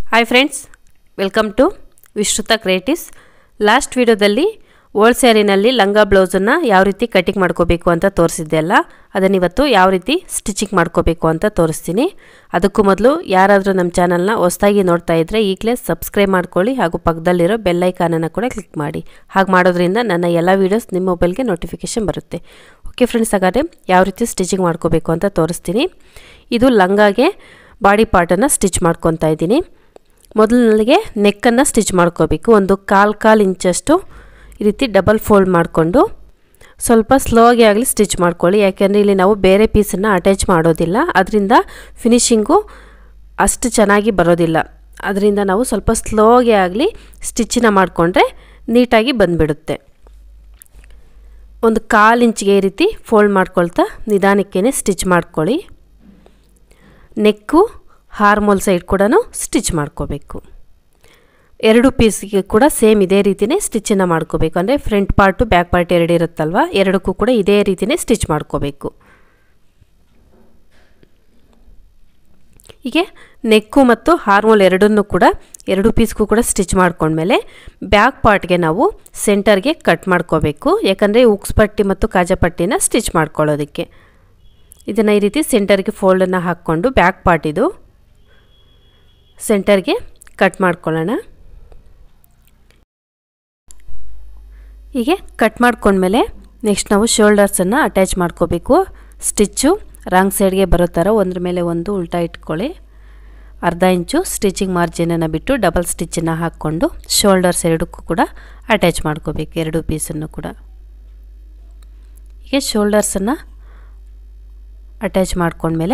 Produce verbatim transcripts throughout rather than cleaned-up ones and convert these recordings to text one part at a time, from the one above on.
Hi friends, welcome to Vishrutha Creatives. Last ವಿಡಿಯೋದಲ್ಲಿ old ಸ್ಯಾರಿನಲ್ಲಿ ಲಂಗ ಬ್ಲೌಸ್ ಅನ್ನು ಯಾವ ರೀತಿ ಕಟಿಂಗ್ ಮಾಡ್ಕೋಬೇಕು ಅಂತ ತೋರಿಸಿದ್ದೆ ಅಲ್ಲ, ಅದನ್ನ ಇವತ್ತು ಯಾವ ರೀತಿ ಸ್ಟಿಚಿಂಗ್ ಮಾಡ್ಕೋಬೇಕು ಅಂತ ತೋರಿಸ್ತೀನಿ. ಅದಕ್ಕೂ ಮೊದಲು ಯಾರಾದರೂ ನಮ್ಮ ಚಾನೆಲ್ ನ ಹೊಸದಾಗಿ ನೋಡ್ತಾ ಇದ್ರೆ ಈಗಲೇ ಸಬ್ಸ್ಕ್ರೈಬ್ ಮಾಡ್ಕೊಳ್ಳಿ ಹಾಗೂ ಪಕ್ಕದಲ್ಲಿರೋ ಬೆಲ್ ಐಕಾನ್ ಅನ್ನು ಕೂಡ ಕ್ಲಿಕ್ ಮಾಡಿ. ಹಾಗೆ ಮಾಡೋದ್ರಿಂದ ನನ್ನ ಎಲ್ಲ ವಿಡಿಯೋಸ್ ನಿಮ್ಮ ಮೊಬೈಲ್ಗೆ ನೋಟಿಫಿಕೇಶನ್ ಬರುತ್ತೆ. ಓಕೆ ಫ್ರೆಂಡ್ಸ್, ಹಾಗಾದ್ರೆ ಯಾವ ರೀತಿ ಸ್ಟಿಚಿಂಗ್ ಮಾಡ್ಕೋಬೇಕು ಅಂತ ತೋರಿಸ್ತೀನಿ. ಇದು ಲಂಗಾಗೆ ಬಾಡಿ ಪಾರ್ಟ್ ಅನ್ನು ಸ್ಟಿಚ್ ಮಾಡ್ಕೊತಾ ಇದ್ದೀನಿ. ಮೊದಲಿಗೆ ನೆಕ್ಕನ್ನು ಸ್ಟಿಚ್ ಮಾಡ್ಕೋಬೇಕು. ಒಂದು ಕಾಲು ಕಾಲು ಇಂಚಷ್ಟು ಈ ರೀತಿ ಡಬಲ್ ಫೋಲ್ಡ್ ಮಾಡಿಕೊಂಡು ಸ್ವಲ್ಪ ಸ್ಲೋಗೆ ಆಗಲಿ ಸ್ಟಿಚ್ ಮಾಡ್ಕೊಳ್ಳಿ. ಯಾಕೆಂದರೆ ಇಲ್ಲಿ ನಾವು ಬೇರೆ ಪೀಸನ್ನು ಅಟ್ಯಾಚ್ ಮಾಡೋದಿಲ್ಲ, ಅದರಿಂದ ಫಿನಿಶಿಂಗು ಅಷ್ಟು ಚೆನ್ನಾಗಿ ಬರೋದಿಲ್ಲ. ಅದರಿಂದ ನಾವು ಸ್ವಲ್ಪ ಸ್ಲೋಗೆ ಆಗಲಿ ಸ್ಟಿಚ್ಚನ್ನು ಮಾಡಿಕೊಂಡ್ರೆ ನೀಟಾಗಿ ಬಂದುಬಿಡುತ್ತೆ. ಒಂದು ಕಾಲು ಇಂಚಿಗೆ ಈ ರೀತಿ ಫೋಲ್ಡ್ ಮಾಡ್ಕೊಳ್ತಾ ನಿಧಾನಕ್ಕೇ ಸ್ಟಿಚ್ ಮಾಡ್ಕೊಳ್ಳಿ. ನೆಕ್ಕು ಹಾರ್ಮೋಲ್ ಸೈಡ್ ಕೂಡ ಸ್ಟಿಚ್ ಮಾಡ್ಕೋಬೇಕು. ಎರಡು ಪೀಸ್ಗೆ ಕೂಡ ಸೇಮ್ ಇದೇ ರೀತಿಯೇ ಸ್ಟಿಚ್ಚನ್ನು ಮಾಡ್ಕೋಬೇಕು. ಅಂದರೆ ಫ್ರಂಟ್ ಪಾರ್ಟು ಬ್ಯಾಕ್ ಪಾರ್ಟ್ ಎರಡು ಇರುತ್ತಲ್ವ, ಎರಡಕ್ಕೂ ಕೂಡ ಇದೇ ರೀತಿಯೇ ಸ್ಟಿಚ್ ಮಾಡ್ಕೋಬೇಕು. ಹೀಗೆ ನೆಕ್ಕು ಮತ್ತು ಹಾರ್ಮೋಲ್ ಎರಡನ್ನೂ ಕೂಡ ಎರಡು ಪೀಸ್ಗೂ ಕೂಡ ಸ್ಟಿಚ್ ಮಾಡ್ಕೊಂಡ್ಮೇಲೆ ಬ್ಯಾಕ್ ಪಾರ್ಟ್ಗೆ ನಾವು ಸೆಂಟರ್ಗೆ ಕಟ್ ಮಾಡ್ಕೋಬೇಕು. ಯಾಕಂದರೆ ಉಕ್ಸ್ ಪಟ್ಟಿ ಮತ್ತು ಕಾಜಾ ಪಟ್ಟಿನ ಸ್ಟಿಚ್ ಮಾಡ್ಕೊಳ್ಳೋದಕ್ಕೆ ಇದನ್ನು ಈ ರೀತಿ ಸೆಂಟರ್ಗೆ ಫೋಲ್ಡನ್ನು ಹಾಕ್ಕೊಂಡು ಬ್ಯಾಕ್ ಪಾರ್ಟ್ ಇದು ಸೆಂಟರ್ಗೆ ಕಟ್ ಮಾಡ್ಕೊಳ್ಳೋಣ. ಹೀಗೆ ಕಟ್ ಮಾಡ್ಕೊಂಡ್ಮೇಲೆ ನೆಕ್ಸ್ಟ್ ನಾವು ಶೋಲ್ಡರ್ಸನ್ನು ಅಟ್ಯಾಚ್ ಮಾಡ್ಕೋಬೇಕು. ಸ್ಟಿಚ್ಚು ರಾಂಗ್ ಸೈಡ್ಗೆ ಬರೋ ಥರ ಒಂದ್ರ ಮೇಲೆ ಒಂದು ಉಲ್ಟಾ ಇಟ್ಕೊಳ್ಳಿ. ಅರ್ಧ ಇಂಚು ಸ್ಟಿಚಿಂಗ್ ಮಾರ್ಜಿನನ್ನು ಬಿಟ್ಟು ಡಬಲ್ ಸ್ಟಿಚ್ಚನ್ನು ಹಾಕ್ಕೊಂಡು ಶೋಲ್ಡರ್ಸ್ ಎರಡಕ್ಕೂ ಕೂಡ ಅಟ್ಯಾಚ್ ಮಾಡ್ಕೋಬೇಕು, ಎರಡು ಪೀಸನ್ನು ಕೂಡ. ಹೀಗೆ ಶೋಲ್ಡರ್ಸನ್ನು ಅಟ್ಯಾಚ್ ಮಾಡ್ಕೊಂಡ್ಮೇಲೆ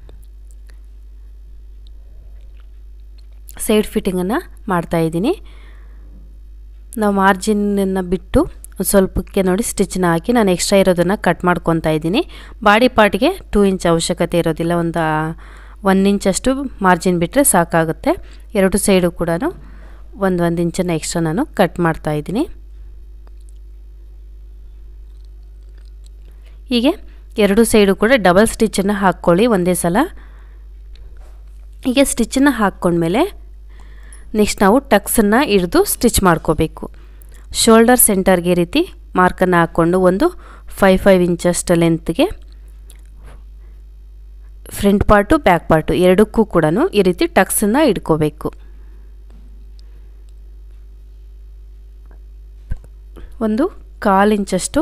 ಸೈಡ್ ಫಿಟ್ಟಿಂಗನ್ನು ಮಾಡ್ತಾಯಿದ್ದೀನಿ. ನಾವು ಮಾರ್ಜಿನನ್ನು ಬಿಟ್ಟು ಸ್ವಲ್ಪಕ್ಕೆ ನೋಡಿ ಸ್ಟಿಚ್ಚನ್ನ ಹಾಕಿ ನಾನು ಎಕ್ಸ್ಟ್ರಾ ಇರೋದನ್ನು ಕಟ್ ಮಾಡ್ಕೊತಾ ಇದ್ದೀನಿ. ಬಾಡಿ ಪಾರ್ಟ್ಗೆ ಟೂ ಇಂಚ್ ಅವಶ್ಯಕತೆ ಇರೋದಿಲ್ಲ, ಒಂದು ಒನ್ ಇಂಚಷ್ಟು ಮಾರ್ಜಿನ್ ಬಿಟ್ಟರೆ ಸಾಕಾಗುತ್ತೆ. ಎರಡು ಸೈಡು ಕೂಡ ಒಂದು ಒಂದು ಇಂಚನ್ನು ಎಕ್ಸ್ಟ್ರಾ ನಾನು ಕಟ್ ಮಾಡ್ತಾಯಿದ್ದೀನಿ. ಹೀಗೆ ಎರಡು ಸೈಡು ಕೂಡ ಡಬಲ್ ಸ್ಟಿಚ್ಚನ್ನು ಹಾಕ್ಕೊಳ್ಳಿ ಒಂದೇ ಸಲ. ಹೀಗೆ ಸ್ಟಿಚ್ಚನ್ನು ಹಾಕ್ಕೊಂಡ್ಮೇಲೆ ನೆಕ್ಸ್ಟ್ ನಾವು ಟಕ್ಸನ್ನು ಹಿಡಿದು ಸ್ಟಿಚ್ ಮಾಡ್ಕೋಬೇಕು. ಶೋಲ್ಡರ್ ಸೆಂಟರ್ಗೆ ಈ ರೀತಿ ಮಾರ್ಕನ್ನು ಹಾಕ್ಕೊಂಡು ಒಂದು ಫೈವ್ ಫೈವ್ ಇಂಚಷ್ಟು ಲೆಂತ್ಗೆ ಫ್ರಂಟ್ ಪಾರ್ಟು ಬ್ಯಾಕ್ ಪಾರ್ಟು ಎರಡಕ್ಕೂ ಕೂಡ ಈ ರೀತಿ ಟಕ್ಸನ್ನು ಹಿಡ್ಕೋಬೇಕು. ಒಂದು ಕಾಲು ಇಂಚಷ್ಟು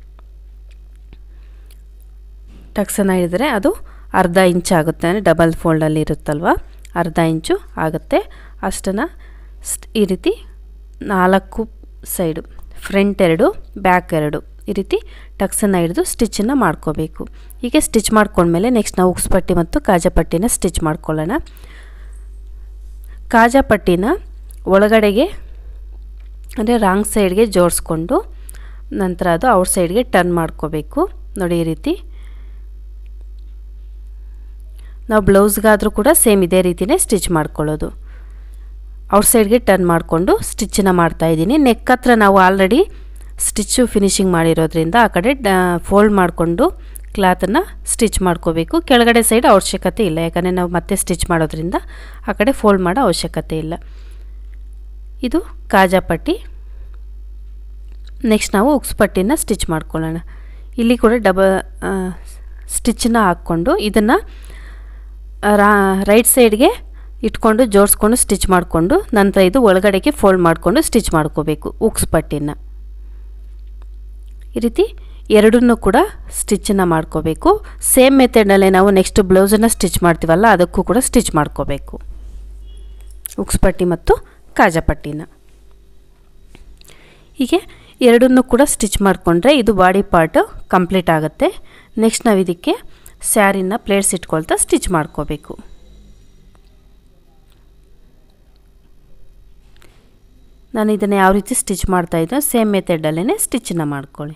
ಟಕ್ಸನ್ನು ಹಿಡಿದ್ರೆ ಅದು ಅರ್ಧ ಇಂಚ್ ಆಗುತ್ತೆ. ಅಂದರೆ ಡಬಲ್ ಫೋಲ್ಡಲ್ಲಿ ಇರುತ್ತಲ್ವ, ಅರ್ಧ ಇಂಚು ಆಗುತ್ತೆ. ಅಷ್ಟನ್ನು ಈ ರೀತಿ ನಾಲ್ಕು ಸೈಡು ಫ್ರಂಟ್ ಎರಡು ಬ್ಯಾಕ್ ಎರಡು ಈ ರೀತಿ ಟಕ್ಸನ್ನು ಹಿಡಿದು ಸ್ಟಿಚ್ಚನ್ನು ಮಾಡ್ಕೋಬೇಕು. ಹೀಗೆ ಸ್ಟಿಚ್ ಮಾಡ್ಕೊಂಡ್ಮೇಲೆ ನೆಕ್ಸ್ಟ್ ನಾವು ಉಕ್ಸ್ ಪಟ್ಟಿ ಮತ್ತು ಕಾಜಾ ಪಟ್ಟಿನ ಸ್ಟಿಚ್ ಮಾಡ್ಕೊಳ್ಳೋಣ. ಕಾಜಾ ಪಟ್ಟಿನ ಒಳಗಡೆಗೆ ಅಂದರೆ ರಾಂಗ್ ಸೈಡ್ಗೆ ಜೋಡಿಸ್ಕೊಂಡು ನಂತರ ಅದು ಔಟ್ ಸೈಡ್ಗೆ ಟರ್ನ್ ಮಾಡ್ಕೋಬೇಕು. ನೋಡಿ ಈ ರೀತಿ. ನಾವು ಬ್ಲೌಸ್ಗಾದರೂ ಕೂಡ ಸೇಮ್ ಇದೇ ರೀತಿಯೇ ಸ್ಟಿಚ್ ಮಾಡ್ಕೊಳ್ಳೋದು. ಔಟ್ ಸೈಡ್ಗೆ ಟರ್ನ್ ಮಾಡಿಕೊಂಡು ಸ್ಟಿಚ್ಚನ್ನು ಮಾಡ್ತಾಯಿದ್ದೀನಿ. ನೆಕ್ ಹತ್ರ ನಾವು ಆಲ್ರೆಡಿ ಸ್ಟಿಚ್ಚು ಫಿನಿಶಿಂಗ್ ಮಾಡಿರೋದ್ರಿಂದ ಆ ಕಡೆ ಫೋಲ್ಡ್ ಮಾಡಿಕೊಂಡು ಕ್ಲಾತನ್ನು ಸ್ಟಿಚ್ ಮಾಡ್ಕೋಬೇಕು. ಕೆಳಗಡೆ ಸೈಡ್ ಅವಶ್ಯಕತೆ ಇಲ್ಲ, ಯಾಕಂದರೆ ನಾವು ಮತ್ತೆ ಸ್ಟಿಚ್ ಮಾಡೋದ್ರಿಂದ ಆ ಕಡೆ ಫೋಲ್ಡ್ ಮಾಡೋ ಅವಶ್ಯಕತೆ ಇಲ್ಲ. ಇದು ಕಾಜಾ ಪಟ್ಟಿ. ನೆಕ್ಸ್ಟ್ ನಾವು ಉಕ್ಸ್ ಪಟ್ಟಿನ ಸ್ಟಿಚ್ ಮಾಡ್ಕೊಳ್ಳೋಣ. ಇಲ್ಲಿ ಕೂಡ ಡಬಲ್ ಸ್ಟಿಚ್ಚನ್ನು ಹಾಕ್ಕೊಂಡು ಇದನ್ನು ರಾ ರೈಟ್ ಸೈಡ್ಗೆ ಇಟ್ಕೊಂಡು ಜೋಡಿಸ್ಕೊಂಡು ಸ್ಟಿಚ್ ಮಾಡಿಕೊಂಡು ನಂತರ ಇದು ಒಳಗಡೆಗೆ ಫೋಲ್ಡ್ ಮಾಡಿಕೊಂಡು ಸ್ಟಿಚ್ ಮಾಡ್ಕೋಬೇಕು ಉಕ್ಸ್ ಪಟ್ಟಿನ. ಈ ರೀತಿ ಎರಡನ್ನೂ ಕೂಡ ಸ್ಟಿಚ್ಚನ್ನು ಮಾಡ್ಕೋಬೇಕು. ಸೇಮ್ ಮೆಥಡಲ್ಲೇ ನಾವು ನೆಕ್ಸ್ಟ್ ಬ್ಲೌಸನ್ನು ಸ್ಟಿಚ್ ಮಾಡ್ತೀವಲ್ಲ ಅದಕ್ಕೂ ಕೂಡ ಸ್ಟಿಚ್ ಮಾಡ್ಕೋಬೇಕು, ಉಕ್ಸ್ ಪಟ್ಟಿ ಮತ್ತು ಕಾಜಾ ಪಟ್ಟಿನ. ಹೀಗೆ ಎರಡನ್ನೂ ಕೂಡ ಸ್ಟಿಚ್ ಮಾಡಿಕೊಂಡ್ರೆ ಇದು ಬಾಡಿ ಪಾರ್ಟ್ ಕಂಪ್ಲೀಟ್ ಆಗುತ್ತೆ. ನೆಕ್ಸ್ಟ್ ನಾವು ಇದಕ್ಕೆ ಸ್ಯಾರಿನ ಪ್ಲೇಟ್ಸ್ ಇಟ್ಕೊಳ್ತಾ ಸ್ಟಿಚ್ ಮಾಡ್ಕೋಬೇಕು. ನಾನು ಇದನ್ನು ಯಾವ ರೀತಿ ಸ್ಟಿಚ್ ಮಾಡ್ತಾಯಿದ್ದೋ ಸೇಮ್ ಮೆಥಡಲ್ಲೇ ಸ್ಟಿಚ್ಚನ್ನು ಮಾಡ್ಕೊಳ್ಳಿ.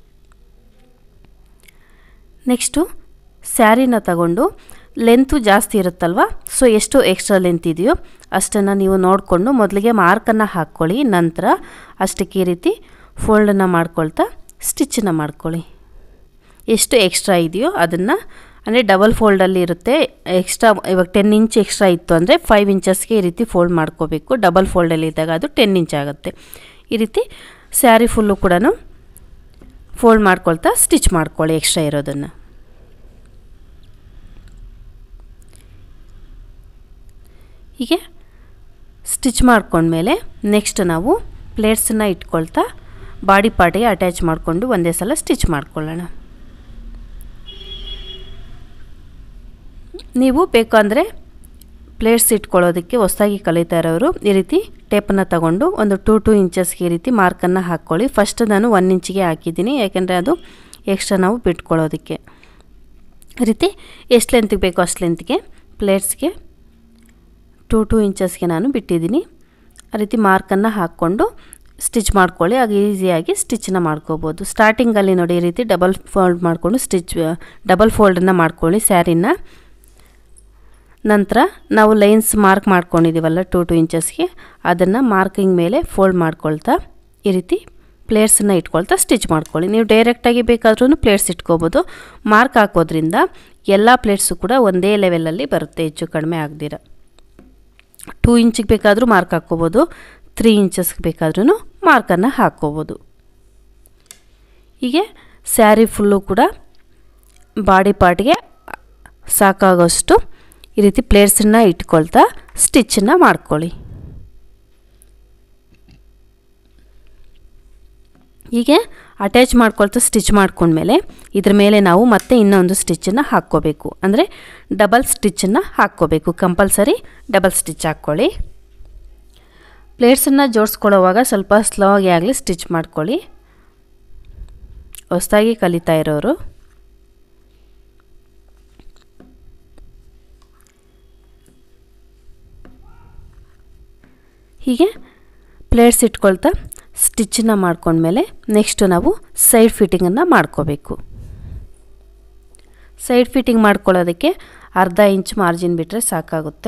ನೆಕ್ಸ್ಟು ಸ್ಯಾರಿನ ತಗೊಂಡು ಲೆಂತು ಜಾಸ್ತಿ ಇರುತ್ತಲ್ವ, ಸೊ ಎಷ್ಟು ಎಕ್ಸ್ಟ್ರಾ ಲೆಂತ್ ಇದೆಯೋ ಅಷ್ಟನ್ನು ನೀವು ನೋಡಿಕೊಂಡು ಮೊದಲಿಗೆ ಮಾರ್ಕನ್ನು ಹಾಕ್ಕೊಳ್ಳಿ. ನಂತರ ಅಷ್ಟಕ್ಕೆ ಈ ರೀತಿ ಫೋಲ್ಡನ್ನು ಮಾಡ್ಕೊಳ್ತಾ ಸ್ಟಿಚ್ಚನ್ನು ಮಾಡ್ಕೊಳ್ಳಿ. ಎಷ್ಟು ಎಕ್ಸ್ಟ್ರಾ ಇದೆಯೋ ಅದನ್ನು ಅಂದರೆ ಡಬಲ್ ಫೋಲ್ಡಲ್ಲಿ ಇರುತ್ತೆ. ಎಕ್ಸ್ಟ್ರಾ ಇವಾಗ ಟೆನ್ ಇಂಚ್ ಎಕ್ಸ್ಟ್ರಾ ಇತ್ತು ಅಂದರೆ ಫೈವ್ ಇಂಚಸ್ಗೆ ಈ ರೀತಿ ಫೋಲ್ಡ್ ಮಾಡ್ಕೋಬೇಕು. ಡಬಲ್ ಫೋಲ್ಡಲ್ಲಿ ಇದ್ದಾಗ ಅದು ಟೆನ್ ಇಂಚ್ ಆಗುತ್ತೆ. ಈ ರೀತಿ ಸ್ಯಾರಿ ಫುಲ್ಲು ಕೂಡ ಫೋಲ್ಡ್ ಮಾಡ್ಕೊಳ್ತಾ ಸ್ಟಿಚ್ ಮಾಡ್ಕೊಳ್ಳಿ ಎಕ್ಸ್ಟ್ರಾ ಇರೋದನ್ನು. ಹೀಗೆ ಸ್ಟಿಚ್ ಮಾಡ್ಕೊಂಡ್ಮೇಲೆ ನೆಕ್ಸ್ಟ್ ನಾವು ಪ್ಲೇಟ್ಸನ್ನು ಇಟ್ಕೊಳ್ತಾ ಬಾಡಿ ಪಾರ್ಟಿಗೆ ಅಟ್ಯಾಚ್ ಮಾಡಿಕೊಂಡು ಒಂದೇ ಸಲ ಸ್ಟಿಚ್ ಮಾಡ್ಕೊಳ್ಳೋಣ. ನೀವು ಬೇಕಂದರೆ ಪ್ಲೇಟ್ಸ್ ಇಟ್ಕೊಳ್ಳೋದಕ್ಕೆ ಹೊಸದಾಗಿ ಕಲಿತಾ ಇರೋರು ಈ ರೀತಿ ಟೇಪನ್ನು ತಗೊಂಡು ಒಂದು ಟೂ ಟೂ ಇಂಚಸ್ಗೆ ಈ ರೀತಿ ಮಾರ್ಕನ್ನು ಹಾಕ್ಕೊಳ್ಳಿ. ಫಸ್ಟ್ ನಾನು ಒನ್ ಇಂಚಿಗೆ ಹಾಕಿದ್ದೀನಿ, ಯಾಕೆಂದರೆ ಅದು ಎಕ್ಸ್ಟ್ರಾ ನಾವು ಬಿಟ್ಕೊಳ್ಳೋದಕ್ಕೆ. ಈ ರೀತಿ ಎಷ್ಟು ಲೆಂತಿಗೆ ಬೇಕೋ ಅಷ್ಟು ಲೆಂತ್ಗೆ ಪ್ಲೇಟ್ಸ್ಗೆ ಟೂ ಟೂ ಇಂಚಸ್ಗೆ ನಾನು ಬಿಟ್ಟಿದ್ದೀನಿ. ಆ ರೀತಿ ಮಾರ್ಕನ್ನು ಹಾಕ್ಕೊಂಡು ಸ್ಟಿಚ್ ಮಾಡ್ಕೊಳ್ಳಿ. ಆಗ ಈಸಿಯಾಗಿ ಸ್ಟಿಚ್ಚನ್ನ ಮಾಡ್ಕೋಬೋದು. ಸ್ಟಾರ್ಟಿಂಗಲ್ಲಿ ನೋಡಿ ಈ ರೀತಿ ಡಬಲ್ ಫೋಲ್ಡ್ ಮಾಡಿಕೊಂಡು ಸ್ಟಿಚ್ ಡಬಲ್ ಫೋಲ್ಡನ್ನು ಮಾಡ್ಕೊಳ್ಳಿ ಸ್ಯಾರಿನ. ನಂತರ ನಾವು ಲೈನ್ಸ್ ಮಾರ್ಕ್ ಮಾಡ್ಕೊಂಡಿದ್ದೀವಲ್ಲ ಟೂ ಟೂ ಇಂಚಸ್ಗೆ, ಅದನ್ನು ಮಾರ್ಕಿಂಗ್ ಮೇಲೆ ಫೋಲ್ಡ್ ಮಾಡ್ಕೊಳ್ತಾ ಈ ರೀತಿ ಪ್ಲೇಟ್ಸನ್ನು ಇಟ್ಕೊಳ್ತಾ ಸ್ಟಿಚ್ ಮಾಡ್ಕೊಳ್ಳಿ. ನೀವು ಡೈರೆಕ್ಟಾಗಿ ಬೇಕಾದ್ರೂ ಪ್ಲೇಟ್ಸ್ ಇಟ್ಕೋಬೋದು. ಮಾರ್ಕ್ ಹಾಕೋದ್ರಿಂದ ಎಲ್ಲ ಪ್ಲೇಟ್ಸು ಕೂಡ ಒಂದೇ ಲೆವೆಲಲ್ಲಿ ಬರುತ್ತೆ, ಹೆಚ್ಚು ಕಡಿಮೆ ಆಗದಿರ. ಟೂ ಇಂಚಿಗೆ ಬೇಕಾದರೂ ಮಾರ್ಕ್ ಹಾಕ್ಕೋಬೋದು, ತ್ರೀ ಇಂಚಸ್ಗೆ ಬೇಕಾದ್ರೂ ಮಾರ್ಕನ್ನು ಹಾಕ್ಕೋಬೋದು. ಹೀಗೆ ಸ್ಯಾರಿ ಫುಲ್ಲು ಕೂಡ ಬಾಡಿ ಪಾರ್ಟ್ಗೆ ಸಾಕಾಗೋಷ್ಟು ಈ ರೀತಿ ಪ್ಲೇಟ್ಸನ್ನು ಇಟ್ಕೊಳ್ತಾ ಸ್ಟಿಚ್ಚನ್ನು ಮಾಡ್ಕೊಳ್ಳಿ. ಹೀಗೆ ಅಟ್ಯಾಚ್ ಮಾಡ್ಕೊಳ್ತಾ ಸ್ಟಿಚ್ ಮಾಡ್ಕೊಂಡ್ಮೇಲೆ ಇದ್ರ ಮೇಲೆ ನಾವು ಮತ್ತೆ ಇನ್ನೊಂದು ಸ್ಟಿಚ್ಚನ್ನು ಹಾಕ್ಕೋಬೇಕು. ಅಂದರೆ ಡಬಲ್ ಸ್ಟಿಚ್ಚನ್ನು ಹಾಕ್ಕೋಬೇಕು. ಕಂಪಲ್ಸರಿ ಡಬಲ್ ಸ್ಟಿಚ್ ಹಾಕ್ಕೊಳ್ಳಿ. ಪ್ಲೇಟ್ಸನ್ನು ಜೋಡಿಸ್ಕೊಳ್ಳೋವಾಗ ಸ್ವಲ್ಪ ಸ್ಲೋ ಆಗಿ ಆಗಲಿ ಸ್ಟಿಚ್ ಮಾಡ್ಕೊಳ್ಳಿ, ಹೊಸದಾಗಿ ಕಲಿತಾ ಇರೋರು. ಹೀಗೆ ಪ್ಲೇಟ್ಸ್ ಇಟ್ಕೊಳ್ತಾ ಸ್ಟಿಚ್ಚನ್ನು ಮಾಡ್ಕೊಂಡ್ಮೇಲೆ ನೆಕ್ಸ್ಟು ನಾವು ಸೈಡ್ ಫಿಟ್ಟಿಂಗನ್ನು ಮಾಡ್ಕೋಬೇಕು. ಸೈಡ್ ಫಿಟ್ಟಿಂಗ್ ಮಾಡ್ಕೊಳ್ಳೋದಕ್ಕೆ ಅರ್ಧ ಇಂಚ್ ಮಾರ್ಜಿನ್ ಬಿಟ್ಟರೆ ಸಾಕಾಗುತ್ತೆ.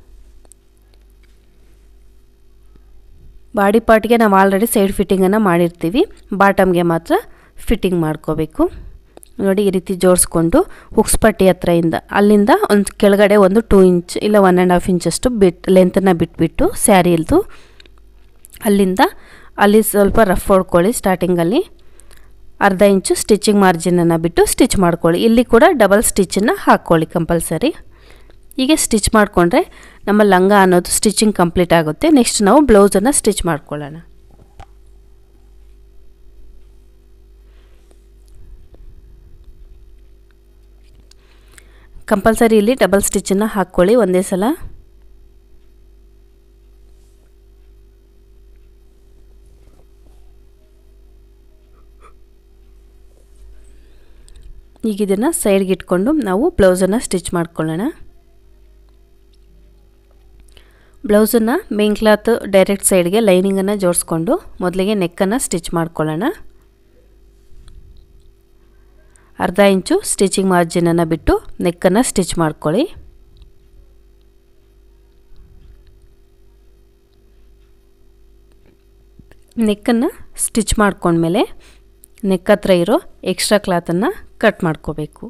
ಬಾಡಿ ಪಾರ್ಟ್ಗೆ ನಾವು ಆಲ್ರೆಡಿ ಸೈಡ್ ಫಿಟ್ಟಿಂಗನ್ನು ಮಾಡಿರ್ತೀವಿ, ಬಾಟಮ್ಗೆ ಮಾತ್ರ ಫಿಟ್ಟಿಂಗ್ ಮಾಡ್ಕೋಬೇಕು. ನೋಡಿ ಈ ರೀತಿ ಜೋಡಿಸ್ಕೊಂಡು ಹುಕ್ಸ್ ಪಟ್ಟಿ ಹತ್ರದಿಂದ ಅಲ್ಲಿಂದ ಒಂದು ಕೆಳಗಡೆ ಒಂದು ಟೂ ಇಂಚ್ ಇಲ್ಲ ಒನ್ ಆ್ಯಂಡ್ ಹಾಫ್ ಇಂಚಷ್ಟು ಬಿಟ್ಟು ಲೆಂತನ್ನು ಬಿಟ್ಬಿಟ್ಟು ಸ್ಯಾರಿಲ್ದು ಅಲ್ಲಿಂದ ಅಲ್ಲಿ ಸ್ವಲ್ಪ ರಫ್ ಹೊಡ್ಕೊಳ್ಳಿ. ಸ್ಟಾರ್ಟಿಂಗಲ್ಲಿ ಅರ್ಧ ಇಂಚು ಸ್ಟಿಚಿಂಗ್ ಮಾರ್ಜಿನನ್ನು ಬಿಟ್ಟು ಸ್ಟಿಚ್ ಮಾಡ್ಕೊಳ್ಳಿ. ಇಲ್ಲಿ ಕೂಡ ಡಬಲ್ ಸ್ಟಿಚ್ಚನ್ನು ಹಾಕ್ಕೊಳ್ಳಿ ಕಂಪಲ್ಸರಿ. ಹೀಗೆ ಸ್ಟಿಚ್ ಮಾಡಿಕೊಂಡ್ರೆ ನಮ್ಮ ಲಂಗ ಅನ್ನೋದು ಸ್ಟಿಚಿಂಗ್ ಕಂಪ್ಲೀಟ್ ಆಗುತ್ತೆ. ನೆಕ್ಸ್ಟ್ ನಾವು ಬ್ಲೌಸನ್ನು ಸ್ಟಿಚ್ ಮಾಡ್ಕೊಳ್ಳೋಣ. ಕಂಪಲ್ಸರಿ ಇಲ್ಲಿ ಡಬಲ್ ಸ್ಟಿಚ್ಚನ್ನು ಹಾಕ್ಕೊಳ್ಳಿ ಒಂದೇ ಸಲ. ಈಗ ಇದನ್ನು ಸೈಡ್ಗೆ ಇಟ್ಕೊಂಡು ನಾವು ಬ್ಲೌಸನ್ನು ಸ್ಟಿಚ್ ಮಾಡ್ಕೊಳ್ಳೋಣ. ಬ್ಲೌಸನ್ನು ಮೇನ್ ಕ್ಲಾತ್ ಡೈರೆಕ್ಟ್ ಸೈಡ್ಗೆ ಲೈನಿಂಗನ್ನು ಜೋಡಿಸ್ಕೊಂಡು ಮೊದಲಿಗೆ ನೆಕ್ಕನ್ನು ಸ್ಟಿಚ್ ಮಾಡ್ಕೊಳ್ಳೋಣ. ಅರ್ಧ ಇಂಚು ಸ್ಟಿಚಿಂಗ್ ಮಾರ್ಜಿನನ್ನು ಬಿಟ್ಟು ನೆಕ್ಕನ್ನು ಸ್ಟಿಚ್ ಮಾಡ್ಕೊಳ್ಳಿ. ನೆಕ್ಕನ್ನು ಸ್ಟಿಚ್ ಮಾಡ್ಕೊಂಡ್ಮೇಲೆ ನೆಕ್ ಹತ್ರ ಇರೋ ಎಕ್ಸ್ಟ್ರಾ ಕ್ಲಾತನ್ನು ಕಟ್ ಮಾಡ್ಕೋಬೇಕು.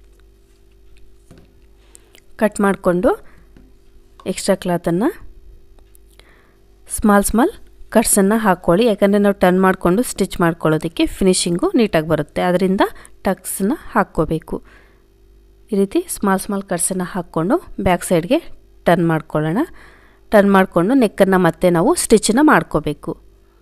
ಕಟ್ ಮಾಡಿಕೊಂಡು ಎಕ್ಸ್ಟ್ರಾ ಕ್ಲಾತನ್ನು ಸ್ಮಾಲ್ ಸ್ಮಾಲ್ ಕಟ್ಸನ್ನು ಹಾಕ್ಕೊಳ್ಳಿ. ಯಾಕಂದರೆ ನಾವು ಟರ್ನ್ ಮಾಡಿಕೊಂಡು ಸ್ಟಿಚ್ ಮಾಡ್ಕೊಳ್ಳೋದಕ್ಕೆ ಫಿನಿಶಿಂಗು ನೀಟಾಗಿ ಬರುತ್ತೆ, ಅದರಿಂದ ಟಕ್ಸನ್ನು ಹಾಕ್ಕೋಬೇಕು. ಈ ರೀತಿ ಸ್ಮಾಲ್ ಸ್ಮಾಲ್ ಕಟ್ಸನ್ನು ಹಾಕ್ಕೊಂಡು ಬ್ಯಾಕ್ ಸೈಡ್ಗೆ ಟರ್ನ್ ಮಾಡ್ಕೊಳ್ಳೋಣ. ಟರ್ನ್ ಮಾಡಿಕೊಂಡು ನೆಕ್ಕನ್ನು ಮತ್ತೆ ನಾವು ಸ್ಟಿಚ್ಚನ್ನು ಮಾಡ್ಕೋಬೇಕು.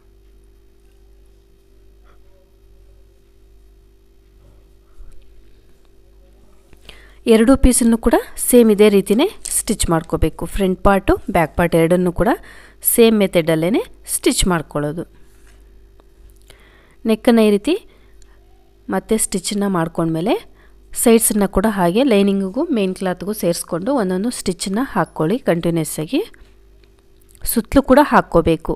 ಎರಡು ಪೀಸನ್ನು ಕೂಡ ಸೇಮ್ ಇದೇ ರೀತಿಯೇ ಸ್ಟಿಚ್ ಮಾಡ್ಕೋಬೇಕು. ಫ್ರಂಟ್ ಪಾರ್ಟು ಬ್ಯಾಕ್ ಪಾರ್ಟ್ ಎರಡನ್ನೂ ಕೂಡ ಸೇಮ್ ಮೆಥಡಲ್ಲೇ ಸ್ಟಿಚ್ ಮಾಡ್ಕೊಳ್ಳೋದು. ನೆಕ್ಕನ್ನು ಈ ರೀತಿ ಮತ್ತೆ ಸ್ಟಿಚ್ಚನ್ನು ಮಾಡ್ಕೊಂಡ್ಮೇಲೆ ಸೈಡ್ಸನ್ನು ಕೂಡ ಹಾಗೆ ಲೈನಿಂಗಿಗೂ ಮೇನ್ ಕ್ಲಾತ್ಗೂ ಸೇರಿಸ್ಕೊಂಡು ಒಂದೊಂದು ಸ್ಟಿಚ್ಚನ್ನು ಹಾಕ್ಕೊಳ್ಳಿ. ಕಂಟಿನ್ಯೂಸ್ ಆಗಿ ಸುತ್ತಲೂ ಕೂಡ ಹಾಕ್ಕೋಬೇಕು.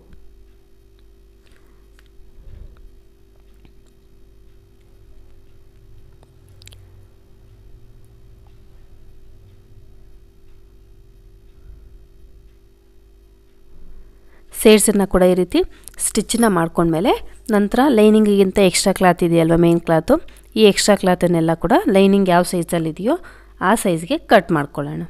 ಸೇಡ್ಸನ್ನು ಕೂಡ ಈ ರೀತಿ ಸ್ಟಿಚ್ಚನ್ನು ಮಾಡ್ಕೊಂಡ್ಮೇಲೆ ನಂತರ ಲೈನಿಂಗಿಗಿಂತ ಎಕ್ಸ್ಟ್ರಾ ಕ್ಲಾತ್ ಇದೆಯಲ್ವ ಮೇನ್ ಕ್ಲಾತು, ಈ ಎಕ್ಸ್ಟ್ರಾ ಕ್ಲಾತನ್ನೆಲ್ಲ ಕೂಡ ಲೈನಿಂಗ್ ಯಾವ ಸೈಜಲ್ಲಿ ಇದೆಯೋ ಆ ಸೈಜ್ಗೆ ಕಟ್ ಮಾಡ್ಕೊಳ್ಳೋಣ.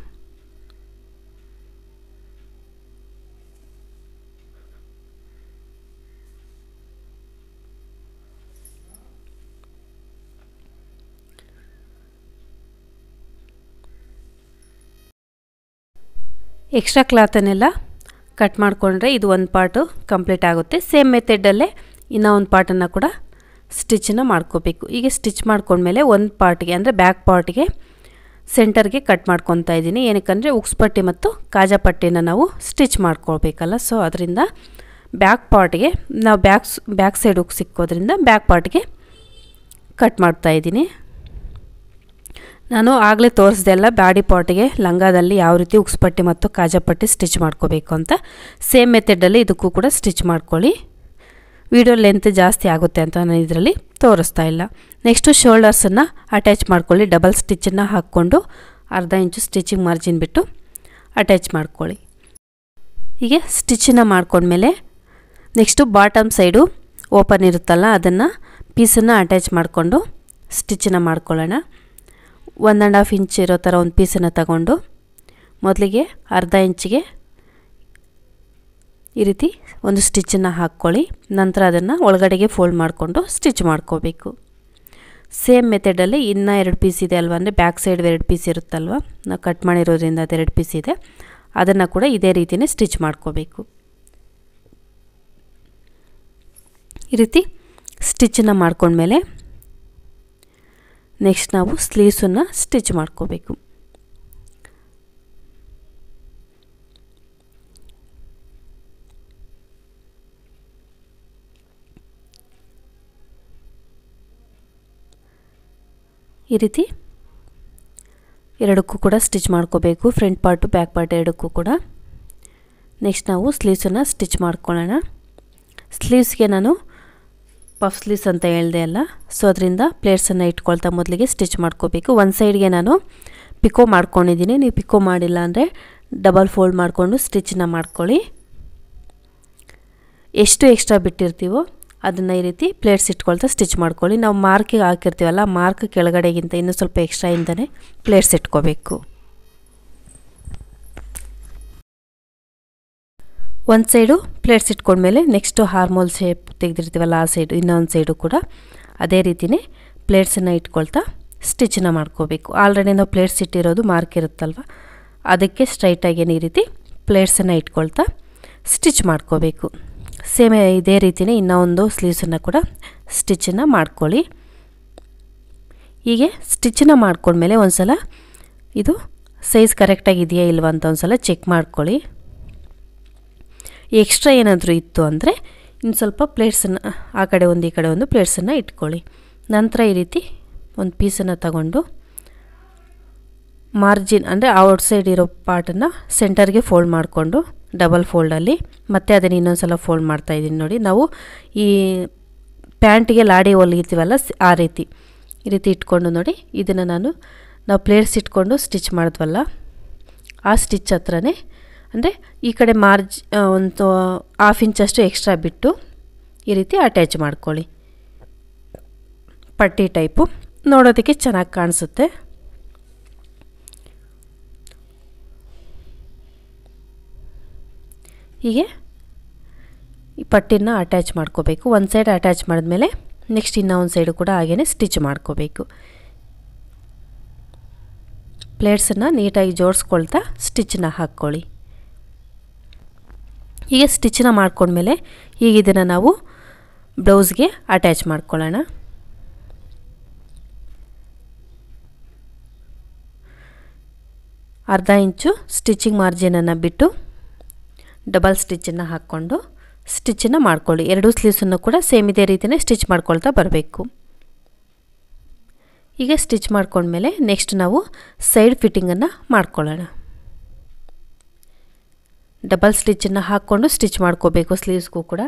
ಎಕ್ಸ್ಟ್ರಾ ಕ್ಲಾತನ್ನೆಲ್ಲ ಕಟ್ ಮಾಡಿಕೊಂಡ್ರೆ ಇದು ಒಂದು ಪಾರ್ಟು ಕಂಪ್ಲೀಟ್ ಆಗುತ್ತೆ. ಸೇಮ್ ಮೆಥಡಲ್ಲೇ ಇನ್ನೂ ಒಂದು ಪಾರ್ಟನ್ನು ಕೂಡ ಸ್ಟಿಚ್ಚನ್ನು ಮಾಡ್ಕೋಬೇಕು. ಹೀಗೆ ಸ್ಟಿಚ್ ಮಾಡ್ಕೊಂಡ್ಮೇಲೆ ಒಂದು ಪಾರ್ಟ್ಗೆ ಅಂದರೆ ಬ್ಯಾಕ್ ಪಾರ್ಟ್ಗೆ ಸೆಂಟರ್ಗೆ ಕಟ್ ಮಾಡ್ಕೊತಾ ಇದ್ದೀನಿ. ಏನಕ್ಕಂದರೆ ಉಕ್ಸ್ ಪಟ್ಟಿ ಮತ್ತು ಕಾಜಾ ಪಟ್ಟಿನ ನಾವು ಸ್ಟಿಚ್ ಮಾಡ್ಕೊಳ್ಬೇಕಲ್ಲ, ಸೊ ಅದರಿಂದ ಬ್ಯಾಕ್ ಪಾರ್ಟ್ಗೆ ನಾವು ಬ್ಯಾಕ್ ಬ್ಯಾಕ್ ಸೈಡ್ ಉಕ್ಸ್ ಸಿಕ್ಕೋದ್ರಿಂದ ಬ್ಯಾಕ್ ಪಾರ್ಟ್ಗೆ ಕಟ್ ಮಾಡ್ತಾಯಿದ್ದೀನಿ. ನಾನು ಆಗಲೇ ತೋರಿಸ್ದೆ ಅಲ್ಲ ಬಾಡಿ ಪಾರ್ಟಿಗೆ ಲಂಗಾದಲ್ಲಿ ಯಾವ ರೀತಿ ಉಕ್ಸ್ ಪಟ್ಟಿ ಮತ್ತು ಕಾಜಾ ಪಟ್ಟಿ ಸ್ಟಿಚ್ ಮಾಡ್ಕೋಬೇಕು ಅಂತ. ಸೇಮ್ ಮೆಥಡಲ್ಲಿ ಇದಕ್ಕೂ ಕೂಡ ಸ್ಟಿಚ್ ಮಾಡ್ಕೊಳ್ಳಿ. ವಿಡಿಯೋ ಲೆಂತ್ ಜಾಸ್ತಿ ಆಗುತ್ತೆ ಅಂತ ನಾನು ಇದರಲ್ಲಿ ತೋರಿಸ್ತಾ ಇಲ್ಲ. ನೆಕ್ಸ್ಟು ಶೋಲ್ಡರ್ಸನ್ನು ಅಟ್ಯಾಚ್ ಮಾಡ್ಕೊಳ್ಳಿ. ಡಬಲ್ ಸ್ಟಿಚ್ಚನ್ನು ಹಾಕ್ಕೊಂಡು ಅರ್ಧ ಇಂಚು ಸ್ಟಿಚಿಂಗ್ ಮಾರ್ಜಿನ್ ಬಿಟ್ಟು ಅಟ್ಯಾಚ್ ಮಾಡ್ಕೊಳ್ಳಿ. ಹೀಗೆ ಸ್ಟಿಚ್ಚನ್ನು ಮಾಡ್ಕೊಂಡ್ಮೇಲೆ ನೆಕ್ಸ್ಟು ಬಾಟಮ್ ಸೈಡು ಓಪನ್ ಇರುತ್ತಲ್ಲ ಅದನ್ನು ಪೀಸನ್ನು ಅಟ್ಯಾಚ್ ಮಾಡಿಕೊಂಡು ಸ್ಟಿಚ್ಚನ್ನು ಮಾಡ್ಕೊಳ್ಳೋಣ. ಒನ್ ಆ್ಯಂಡ್ ಹಾಫ್ ಇಂಚ್ ಇರೋ ಥರ ಒಂದು ಪೀಸನ್ನು ತಗೊಂಡು ಮೊದಲಿಗೆ ಅರ್ಧ ಇಂಚಿಗೆ ಈ ರೀತಿ ಒಂದು ಸ್ಟಿಚ್ಚನ್ನು ಹಾಕ್ಕೊಳ್ಳಿ. ನಂತರ ಅದನ್ನು ಒಳಗಡೆಗೆ ಫೋಲ್ಡ್ ಮಾಡಿಕೊಂಡು ಸ್ಟಿಚ್ ಮಾಡ್ಕೋಬೇಕು. ಸೇಮ್ ಮೆಥಡಲ್ಲಿ ಇನ್ನೂ ಎರಡು ಪೀಸ್ ಇದೆ ಅಲ್ವ, ಅಂದರೆ ಬ್ಯಾಕ್ ಸೈಡ್ ಎರಡು ಪೀಸ್ ಇರುತ್ತಲ್ವ, ನಾವು ಕಟ್ ಮಾಡಿರೋದ್ರಿಂದ ಅದೆರಡು ಪೀಸ್ ಇದೆ, ಅದನ್ನು ಕೂಡ ಇದೇ ರೀತಿಯೇ ಸ್ಟಿಚ್ ಮಾಡ್ಕೋಬೇಕು. ಈ ರೀತಿ ಸ್ಟಿಚ್ಚನ್ನು ಮಾಡ್ಕೊಂಡ್ಮೇಲೆ ನೆಕ್ಸ್ಟ್ ನಾವು ಸ್ಲೀವ್ಸನ್ನು ಸ್ಟಿಚ್ ಮಾಡ್ಕೋಬೇಕು. ಈ ರೀತಿ ಎರಡಕ್ಕೂ ಕೂಡ ಸ್ಟಿಚ್ ಮಾಡ್ಕೋಬೇಕು, ಫ್ರಂಟ್ ಪಾರ್ಟು ಬ್ಯಾಕ್ ಪಾರ್ಟ್ ಎರಡಕ್ಕೂ ಕೂಡ. ನೆಕ್ಸ್ಟ್ ನಾವು ಸ್ಲೀವ್ಸನ್ನು ಸ್ಟಿಚ್ ಮಾಡ್ಕೊಳ್ಳೋಣ. ಸ್ಲೀವ್ಸ್ಗೆ ನಾನು ಪಫ್ ಸ್ಲೀವ್ಸ್ ಅಂತ ಹೇಳಿದೆ ಅಲ್ಲ, ಸೊ ಅದರಿಂದ ಪ್ಲೇಟ್ಸನ್ನು ಇಟ್ಕೊಳ್ತಾ ಮೊದಲಿಗೆ ಸ್ಟಿಚ್ ಮಾಡ್ಕೋಬೇಕು. ಒಂದು ಸೈಡ್ಗೆ ನಾನು ಪಿಕೋ ಮಾಡ್ಕೊಂಡಿದ್ದೀನಿ. ನೀವು ಪಿಕೋ ಮಾಡಿಲ್ಲ ಅಂದರೆ ಡಬಲ್ ಫೋಲ್ಡ್ ಮಾಡಿಕೊಂಡು ಸ್ಟಿಚ್ಚನ್ನು ಮಾಡ್ಕೊಳ್ಳಿ. ಎಷ್ಟು ಎಕ್ಸ್ಟ್ರಾ ಬಿಟ್ಟಿರ್ತೀವೋ ಅದನ್ನು ಈ ರೀತಿ ಪ್ಲೇಟ್ಸ್ ಇಟ್ಕೊಳ್ತಾ ಸ್ಟಿಚ್ ಮಾಡ್ಕೊಳ್ಳಿ. ನಾವು ಮಾರ್ಕಿಗೆ ಹಾಕಿರ್ತೀವಲ್ಲ, ಮಾರ್ಕ್ ಕೆಳಗಡೆಗಿಂತ ಇನ್ನೂ ಸ್ವಲ್ಪ ಎಕ್ಸ್ಟ್ರಾ ಇಂದನೇ ಪ್ಲೇಟ್ಸ್ ಇಟ್ಕೋಬೇಕು. ಒಂದು ಸೈಡು ಪ್ಲೇಟ್ಸ್ ಇಟ್ಕೊಂಡ್ಮೇಲೆ ನೆಕ್ಸ್ಟು ಹಾರ್ಮೋಲ್ ಶೇಪ್ ತೆಗೆದಿರ್ತೀವಲ್ಲ ಆ ಸೈಡು ಇನ್ನೊಂದು ಸೈಡು ಕೂಡ ಅದೇ ರೀತಿಯೇ ಪ್ಲೇಟ್ಸನ್ನು ಇಟ್ಕೊಳ್ತಾ ಸ್ಟಿಚ್ಚನ್ನು ಮಾಡ್ಕೋಬೇಕು. ಆಲ್ರೆಡಿ ನಾವು ಪ್ಲೇಟ್ಸ್ ಇಟ್ಟಿರೋದು ಮಾರ್ಕ್ ಇರುತ್ತಲ್ವ, ಅದಕ್ಕೆ ಸ್ಟ್ರೈಟಾಗಿ ಈ ರೀತಿ ಪ್ಲೇಟ್ಸನ್ನು ಇಟ್ಕೊಳ್ತಾ ಸ್ಟಿಚ್ ಮಾಡ್ಕೋಬೇಕು. ಸೇಮ್ ಇದೇ ರೀತಿಯೇ ಇನ್ನೂ ಒಂದು ಸ್ಲೀವ್ಸನ್ನು ಕೂಡ ಸ್ಟಿಚ್ಚನ್ನು ಮಾಡ್ಕೊಳ್ಳಿ. ಹೀಗೆ ಸ್ಟಿಚ್ಚನ್ನು ಮಾಡ್ಕೊಂಡ್ಮೇಲೆ ಒಂದು ಸಲ ಇದು ಸೈಜ್ ಕರೆಕ್ಟಾಗಿದೆಯಾ ಇಲ್ವಾ ಅಂತ ಒಂದು ಸಲ ಚೆಕ್ ಮಾಡ್ಕೊಳ್ಳಿ. ಎಕ್ಸ್ಟ್ರಾ ಏನಾದರೂ ಇತ್ತು ಅಂದರೆ ಇನ್ನು ಸ್ವಲ್ಪ ಪ್ಲೇಟ್ಸನ್ನು ಆ ಕಡೆ ಒಂದು ಈ ಕಡೆ ಒಂದು ಪ್ಲೇಟ್ಸನ್ನು ಇಟ್ಕೊಳ್ಳಿ. ನಂತರ ಈ ರೀತಿ ಒಂದು ಪೀಸನ್ನು ತಗೊಂಡು ಮಾರ್ಜಿನ್ ಅಂದರೆ ಔಟ್ಸೈಡ್ ಇರೋ ಪಾರ್ಟನ್ನು ಸೆಂಟರ್ಗೆ ಫೋಲ್ಡ್ ಮಾಡಿಕೊಂಡು ಡಬಲ್ ಫೋಲ್ಡಲ್ಲಿ ಮತ್ತೆ ಅದನ್ನು ಇನ್ನೊಂದು ಸಲ ಫೋಲ್ಡ್ ಮಾಡ್ತಾಯಿದ್ದೀನಿ ನೋಡಿ. ನಾವು ಈ ಪ್ಯಾಂಟಿಗೆ ಲಾಡಿ ಹೊಲಿತೀವಲ್ಲ ಆ ರೀತಿ ಈ ರೀತಿ ಇಟ್ಕೊಂಡು ನೋಡಿ, ಇದನ್ನು ನಾನು ನಾವು ಪ್ಲೇಟ್ಸ್ ಇಟ್ಕೊಂಡು ಸ್ಟಿಚ್ ಮಾಡಿದ್ವಲ್ಲ ಆ ಸ್ಟಿಚ್ ಹತ್ರನೇ, ಅಂದರೆ ಈ ಕಡೆ ಮಾರ್ಜ್ ಒಂದು ಹಾಫ್ ಇಂಚಷ್ಟು ಎಕ್ಸ್ಟ್ರಾ ಬಿಟ್ಟು ಈ ರೀತಿ ಅಟ್ಯಾಚ್ ಮಾಡ್ಕೊಳ್ಳಿ. ಪಟ್ಟಿ ಟೈಪು ನೋಡೋದಕ್ಕೆ ಚೆನ್ನಾಗಿ ಕಾಣಿಸುತ್ತೆ. ಹೀಗೆ ಈ ಪಟ್ಟಿನ ಅಟ್ಯಾಚ್ ಮಾಡ್ಕೋಬೇಕು. ಒಂದು ಸೈಡ್ ಅಟ್ಯಾಚ್ ಮಾಡಿದ್ಮೇಲೆ ನೆಕ್ಸ್ಟ್ ಇನ್ನೂ ಒಂದು ಸೈಡು ಕೂಡ ಹಾಗೇ ಸ್ಟಿಚ್ ಮಾಡ್ಕೋಬೇಕು. ಪ್ಲೇಟ್ಸನ್ನು ನೀಟಾಗಿ ಜೋಡಿಸ್ಕೊಳ್ತಾ ಸ್ಟಿಚ್ಚನ್ನ ಹಾಕ್ಕೊಳ್ಳಿ. ಹೀಗೆ ಸ್ಟಿಚ್ಚನ್ನ ಮಾಡ್ಕೊಂಡ್ಮೇಲೆ ಈಗ ಇದನ್ನು ನಾವು ಬ್ಲೌಸ್ಗೆ ಅಟ್ಯಾಚ್ ಮಾಡ್ಕೊಳ್ಳೋಣ. ಅರ್ಧ ಇಂಚು ಸ್ಟಿಚಿಂಗ್ ಮಾರ್ಜಿನನ್ನು ಬಿಟ್ಟು ಡಬಲ್ ಸ್ಟಿಚ್ಚನ್ನು ಹಾಕ್ಕೊಂಡು ಸ್ಟಿಚ್ಚನ್ನು ಮಾಡ್ಕೊಳ್ಳಿ. ಎರಡೂ ಸ್ಲೀವ್ಸನ್ನು ಕೂಡ ಸೇಮ್ ಇದೇ ರೀತಿಯೇ ಸ್ಟಿಚ್ ಮಾಡ್ಕೊಳ್ತಾ ಬರಬೇಕು. ಈಗ ಸ್ಟಿಚ್ ಮಾಡ್ಕೊಂಡ್ಮೇಲೆ ನೆಕ್ಸ್ಟ್ ನಾವು ಸೈಡ್ ಫಿಟ್ಟಿಂಗನ್ನು ಮಾಡ್ಕೊಳ್ಳೋಣ. ಡಬಲ್ ಸ್ಟಿಚ್ಚನ್ನು ಹಾಕ್ಕೊಂಡು ಸ್ಟಿಚ್ ಮಾಡ್ಕೋಬೇಕು ಸ್ಲೀವ್ಸ್ಗೂ ಕೂಡ.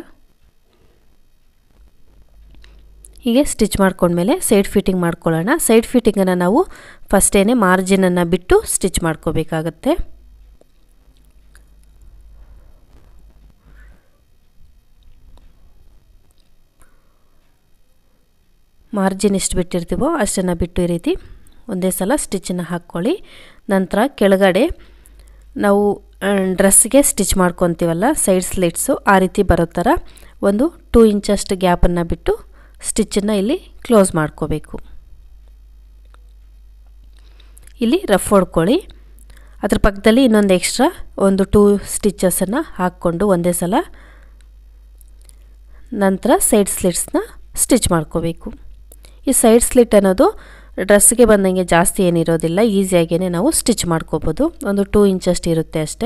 ಹೀಗೆ ಸ್ಟಿಚ್ ಮಾಡ್ಕೊಂಡ್ಮೇಲೆ ಸೈಡ್ ಫಿಟ್ಟಿಂಗ್ ಮಾಡ್ಕೊಳ್ಳೋಣ. ಸೈಡ್ ಫಿಟ್ಟಿಂಗನ್ನು ನಾವು ಫಸ್ಟೇನೆ ಮಾರ್ಜಿನನ್ನು ಬಿಟ್ಟು ಸ್ಟಿಚ್ ಮಾಡ್ಕೋಬೇಕಾಗತ್ತೆ. ಮಾರ್ಜಿನ್ ಎಷ್ಟು ಬಿಟ್ಟಿರ್ತೀವೋ ಅಷ್ಟನ್ನು ಬಿಟ್ಟು ಈ ರೀತಿ ಒಂದೇ ಸಲ ಸ್ಟಿಚ್ಚನ್ನು ಹಾಕ್ಕೊಳ್ಳಿ. ನಂತರ ಕೆಳಗಡೆ ನಾವು ಡ್ರೆಸ್ಗೆ ಸ್ಟಿಚ್ ಮಾಡ್ಕೊತೀವಲ್ಲ ಸೈಡ್ ಸ್ಲಿಟ್ಸು ಆ ರೀತಿ ಬರೋ ಥರ ಒಂದು ಟೂ ಇಂಚಷ್ಟು ಗ್ಯಾಪನ್ನು ಬಿಟ್ಟು ಸ್ಟಿಚ್ಚನ್ನು ಇಲ್ಲಿ ಕ್ಲೋಸ್ ಮಾಡ್ಕೋಬೇಕು. ಇಲ್ಲಿ ರಫ್ ಹೊಡ್ಕೊಳ್ಳಿ. ಅದ್ರ ಪಕ್ಕದಲ್ಲಿ ಇನ್ನೊಂದು ಎಕ್ಸ್ಟ್ರಾ ಒಂದು ಟೂ ಸ್ಟಿಚಸನ್ನು ಹಾಕ್ಕೊಂಡು ಒಂದೇ ಸಲ ನಂತರ ಸೈಡ್ ಸ್ಲಿಟ್ಸ್ನ ಸ್ಟಿಚ್ ಮಾಡ್ಕೋಬೇಕು. ಈ ಸೈಡ್ ಸ್ಲಿಟ್ ಅನ್ನೋದು ಡ್ರೆಸ್ಗೆ ಬಂದಂಗೆ ಜಾಸ್ತಿ ಏನಿರೋದಿಲ್ಲ, ಈಸಿಯಾಗೇ ನಾವು ಸ್ಟಿಚ್ ಮಾಡ್ಕೋಬೋದು. ಒಂದು ಟೂ ಇಂಚಷ್ಟು ಇರುತ್ತೆ ಅಷ್ಟೇ.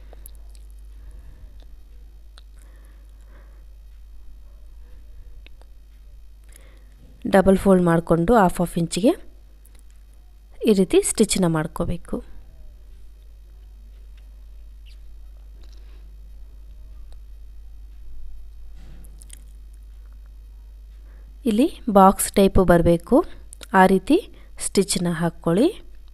ಡಬಲ್ ಫೋಲ್ಡ್ ಮಾಡಿಕೊಂಡು ಹಾಫ್ ಹಾಫ್ ಇಂಚಿಗೆ ಈ ರೀತಿ ಸ್ಟಿಚ್ಚನ್ನ ಮಾಡ್ಕೋಬೇಕು. ಇಲ್ಲಿ ಬಾಕ್ಸ್ ಟೈಪು ಬರಬೇಕು, ಆ ರೀತಿ ಸ್ಟಿಚ್ಚನ್ನ ಹಾಕ್ಕೊಳ್ಳಿ.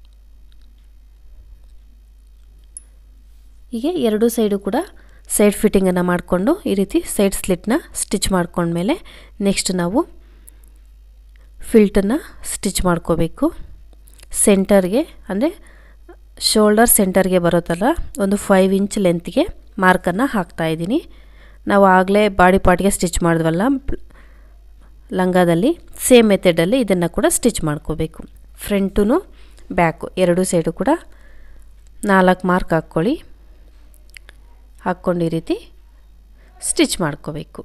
ಹೀಗೆ ಎರಡು ಸೈಡು ಕೂಡ ಸೈಡ್ ಫಿಟ್ಟಿಂಗನ್ನು ಮಾಡಿಕೊಂಡು ಈ ರೀತಿ ಸೈಡ್ ಸ್ಲಿಟ್ನ ಸ್ಟಿಚ್ ಮಾಡ್ಕೊಂಡ್ಮೇಲೆ ನೆಕ್ಸ್ಟ್ ನಾವು ಫಿಲ್ಟನ್ನು ಸ್ಟಿಚ್ ಮಾಡ್ಕೋಬೇಕು. ಸೆಂಟರ್ಗೆ ಅಂದರೆ ಶೋಲ್ಡರ್ ಸೆಂಟರ್ಗೆ ಬರೋದಲ್ಲ ಒಂದು ಫೈವ್ ಇಂಚ್ ಲೆಂತ್ಗೆ ಮಾರ್ಕನ್ನು ಹಾಕ್ತಾಯಿದ್ದೀನಿ. ನಾವು ಆಗಲೇ ಬಾಡಿ ಪಾರ್ಟ್ಗೆ ಸ್ಟಿಚ್ ಮಾಡಿದ್ವಲ್ಲ ಲಂಗಾದಲ್ಲಿ, ಸೇಮ್ ಮೆಥಡಲ್ಲಿ ಇದನ್ನು ಕೂಡ ಸ್ಟಿಚ್ ಮಾಡ್ಕೋಬೇಕು. ಫ್ರಂಟು ಬ್ಯಾಕು ಎರಡು ಸೈಡು ಕೂಡ ನಾಲ್ಕು ಮಾರ್ಕ್ ಹಾಕ್ಕೊಳ್ಳಿ. ಹಾಕ್ಕೊಂಡು ಈ ರೀತಿ ಸ್ಟಿಚ್ ಮಾಡ್ಕೋಬೇಕು.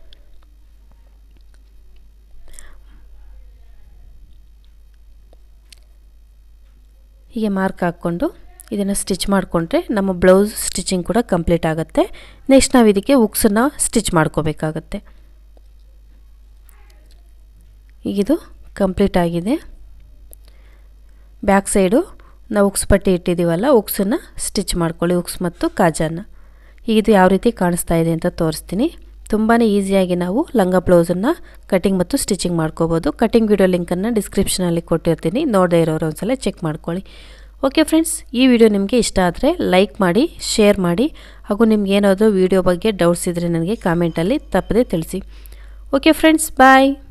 ಹೀಗೆ ಮಾರ್ಕ್ ಹಾಕ್ಕೊಂಡು ಇದನ್ನು ಸ್ಟಿಚ್ ಮಾಡಿಕೊಂಡ್ರೆ ನಮ್ಮ ಬ್ಲೌಸ್ ಸ್ಟಿಚಿಂಗ್ ಕೂಡ ಕಂಪ್ಲೀಟ್ ಆಗುತ್ತೆ. ನೆಕ್ಸ್ಟ್ ನಾವು ಇದಕ್ಕೆ ಹುಕ್ಸನ್ನು ಸ್ಟಿಚ್ ಮಾಡ್ಕೋಬೇಕಾಗತ್ತೆ. ಈಗಿದು ಕಂಪ್ಲೀಟ್ ಆಗಿದೆ. ಬ್ಯಾಕ್ ಸೈಡು ನಾವು ಹುಕ್ಸ್ ಪಟ್ಟಿ ಇಟ್ಟಿದ್ದೀವಲ್ಲ ಹುಕ್ಸನ್ನು ಸ್ಟಿಚ್ ಮಾಡ್ಕೊಳ್ಳಿ, ಹುಕ್ಸ್ ಮತ್ತು ಕಾಜನ್ನು. ಈಗಿದು ಯಾವ ರೀತಿ ಕಾಣಿಸ್ತಾ ಇದೆ ಅಂತ ತೋರಿಸ್ತೀನಿ. ತುಂಬಾ ಈಸಿಯಾಗಿ ನಾವು ಲಂಗ ಬ್ಲೌಸನ್ನು ಕಟಿಂಗ್ ಮತ್ತು ಸ್ಟಿಚಿಂಗ್ ಮಾಡ್ಕೋಬೋದು. ಕಟಿಂಗ್ ವಿಡಿಯೋ ಲಿಂಕನ್ನು ಡಿಸ್ಕ್ರಿಪ್ಷನಲ್ಲಿ ಕೊಟ್ಟಿರ್ತೀನಿ, ನೋಡದೇ ಇರೋರು ಒಂದ್ಸಲ ಚೆಕ್ ಮಾಡ್ಕೊಳ್ಳಿ. ಓಕೆ ಫ್ರೆಂಡ್ಸ್, ಈ ವಿಡಿಯೋ ನಿಮಗೆ ಇಷ್ಟ ಆದರೆ ಲೈಕ್ ಮಾಡಿ, ಶೇರ್ ಮಾಡಿ, ಹಾಗೂ ನಿಮ್ಗೆ ಏನಾದರೂ ವಿಡಿಯೋ ಬಗ್ಗೆ ಡೌಟ್ಸ್ ಇದ್ದರೆ ನನಗೆ ಕಾಮೆಂಟಲ್ಲಿ ತಪ್ಪದೇ ತಿಳಿಸಿ. ಓಕೆ ಫ್ರೆಂಡ್ಸ್, ಬಾಯ್.